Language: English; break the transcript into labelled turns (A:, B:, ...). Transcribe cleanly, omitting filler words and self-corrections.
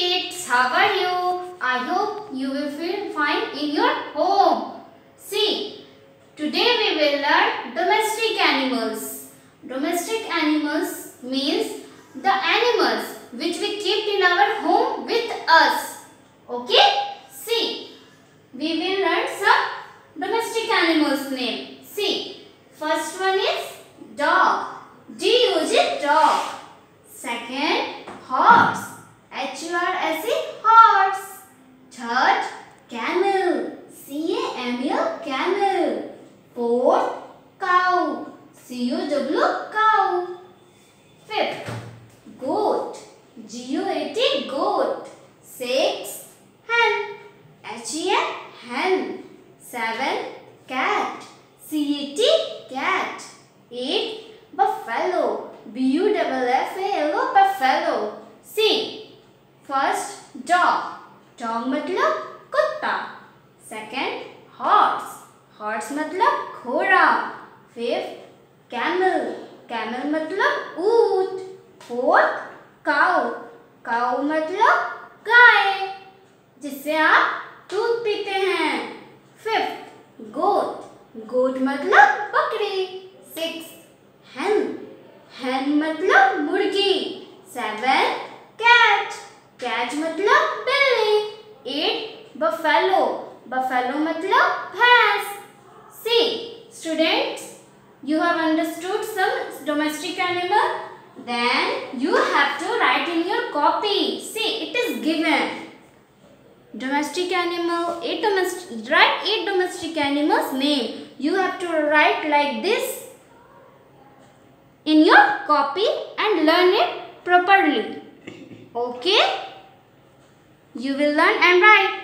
A: kids, how are you? I hope you will feel fine in your home. See, today we will learn domestic animals. Domestic animals means the animals which we keep in our home with us. Okay? See, we will learn some domestic animals name. See, first one is dog. D-U-G, dog. Second, horse. H-U-R-S-E, horse. Third, camel. C-A-M-E-L, camel. Fourth, cow. C-O-W, cow. Fifth, goat. G-O-A-T, goat. Sixth, hen. H-E-N, hen. Seven, cat. C-A-T, cat. Eight, buffalo. B-U-F-F-A-L-O, buffalo. See, first dog. Dog मतलब कुत्ता. Second horse. Horse मतलब घोड़ा. Fifth camel. Camel मतलब ऊंट. Fourth cow. Cow मतलब गाय जिससे आप दूध पीते हैं. Fifth goat. Goat मतलब बकरी. Sixth hen. hen मतलब मुर्गी. 7 cat. cat मतलब बिल्ली. 8 buffalo. buffalo मतलब भैंस. See, students, you have understood some domestic animal. Then you have to write in your copy. See, it is given. Domestic animal. Write 8 domestic animals name. You have to write like this in your copy and learn it properly. Okay? You will learn and write.